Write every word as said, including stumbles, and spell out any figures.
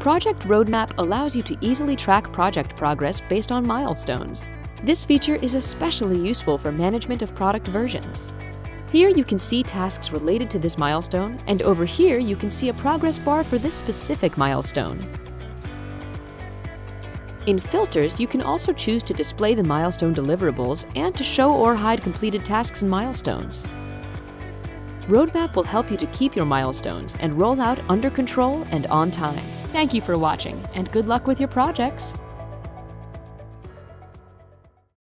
Project Roadmap allows you to easily track project progress based on milestones. This feature is especially useful for management of product versions. Here you can see tasks related to this milestone, and over here you can see a progress bar for this specific milestone. In Filters, you can also choose to display the milestone deliverables and to show or hide completed tasks and milestones. Roadmap will help you to keep your milestones and roll out under control and on time. Thank you for watching, and good luck with your projects!